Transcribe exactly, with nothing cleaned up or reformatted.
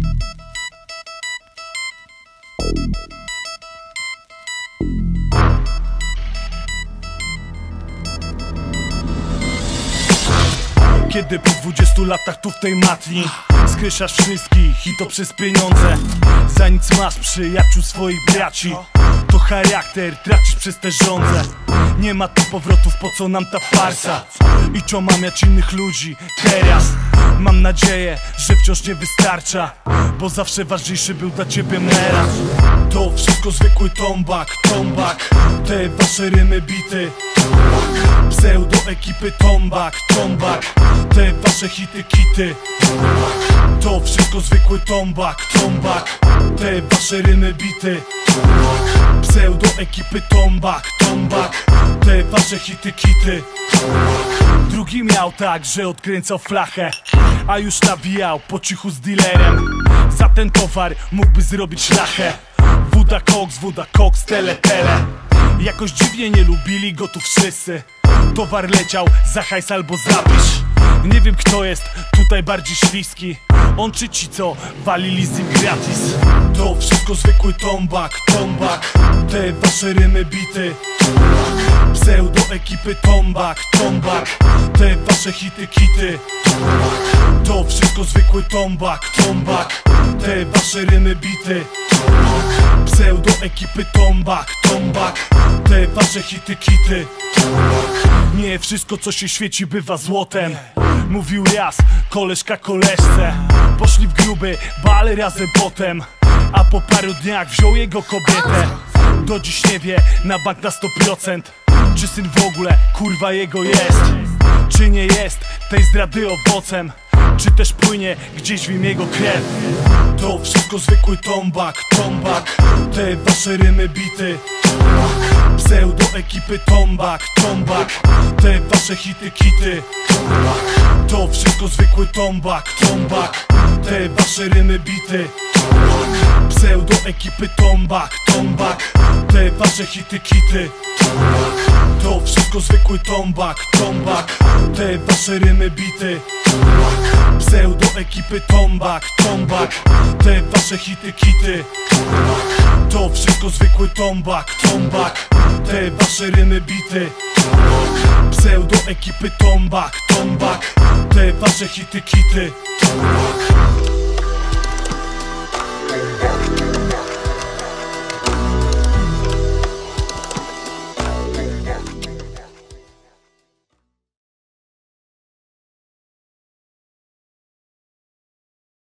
Kiedy po dwudziestu latach tu w tej matni skreślasz wszystkich i to przez pieniądze. Za nic masz przyjaciół swoich braci, to charakter tracisz przez te żądze. Nie ma tu powrotów, po co nam ta farsa i co mamiać innych ludzi teraz. Mam nadzieję, że wciąż nie wystarcza, bo zawsze ważniejszy był dla ciebie melanż. To wszystko zwykły tombak, tombak, te wasze rymy bity. Pseudo ekipy tombak, tombak, te wasze hity kity. To wszystko zwykły tombak, tombak, te wasze rymy bity. Pseudo ekipy tombak, tombak, te wasze hity kity. Drugi miał tak, że odkręcał flachę, a już nawijał po cichu z dealerem. Za ten towar mógłby zrobić lachę. Woda koks, woda koks, tele tele. Jakoś dziwnie nie lubili go tu wszyscy. Towar leciał za hajs albo zapisz. Nie wiem kto jest tutaj bardziej śliski, on czy ci co walili z nim gratis. To wszystko zwykły tombak, tombak, te wasze rymy bity. Pseudo ekipy tombak, tombak, te wasze hity kity. To wszystko zwykły tombak, tombak, te wasze rymy bity. Pseudo ekipy tombak, tombak, te wasze hity kity. Nie wszystko co się świeci bywa złotem, mówił raz koleżka koleżce. Poszli w gruby bal razem potem, a po paru dniach wziął jego kobietę. Do dziś nie wie na bank na sto procent, czy syn w ogóle kurwa jego jest, czy nie jest tej zdrady owocem, czy też płynie gdzieś w imię jego krew. To wszystko zwykły tombak, tombak, te wasze rymy bity. Pseudo ekipy tombak, tombak, te wasze hity kity. To wszystko zwykły tombak, tombak, te wasze rymy bity. Pseudo ekipy tombak, tombak, te wasze hity kity. To wszystko zwykły tombak, tombak, te wasze rymy bity. Pseudo ekipy tombak, tombak, te wasze hity kity. To wszystko zwykły tombak, tombak, te wasze rymy bity. Pseudo ekipy tombak, tombak, te wasze hity kity.